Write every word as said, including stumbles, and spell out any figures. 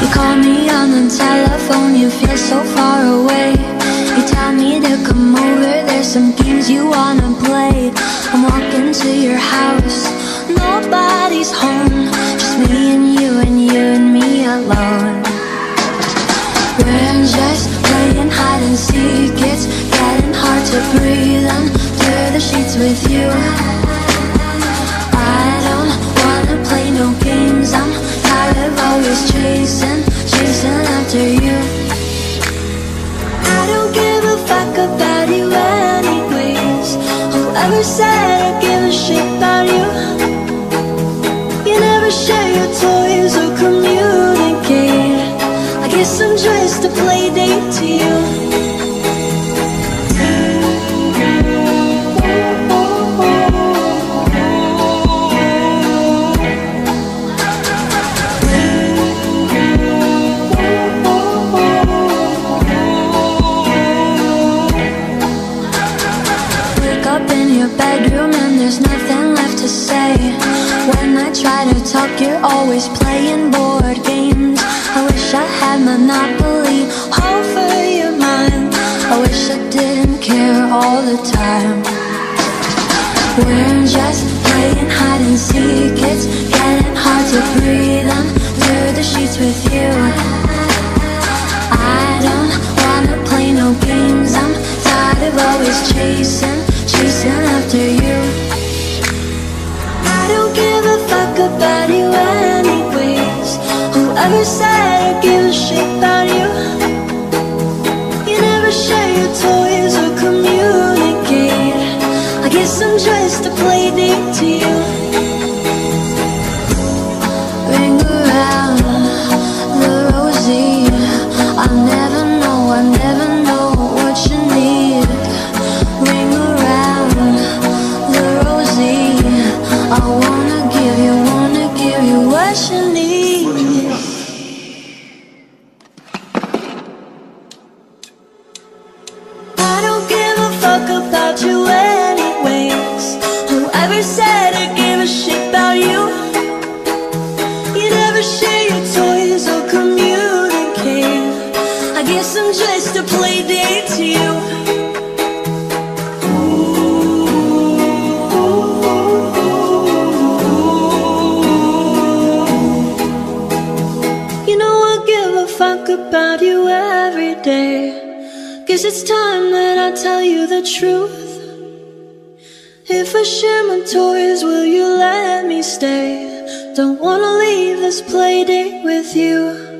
You call me on the telephone, you feel so far away. You tell me to come over, there's some games you wanna play. I'm walking to your house, nobody's home, just me and you and you and me alone. We're just playing hide and seek, it's getting hard to breathe under the sheets with you. I don't wanna play no games, I'm tired of always chasing, chasing after you. I don't give a fuck about you anyways. Whoever said I give a shit about you? You never share your toys or communicate. I guess I'm just a play date to you. Bedroom and there's nothing left to say. When I try to talk, you're always playing board games. I wish I had Monopoly over your mind. I wish I didn't care all the time. We're just playing hide and seek, it's getting hard to breathe under the sheets with you. I don't wanna play no games, I'm tired of always chasing, chasing after you. I don't give a fuck about you anyways. Whoever said I give a shit about you? You never share your toys or communicate. I guess I'm just a play date to you. Ring around the rosy, I'll never know, I'll never know what you need. Ring around the rosy, I wanna give you, wanna give you what you need. I don't give a fuck about you anyways. Whoever said I give a shit about you? You never share your toys or communicate. I guess I'm just a play date to you. Fuck about you every day. Guess it's time that I tell you the truth. If I share my toys, will you let me stay? Don't wanna leave this play date with you.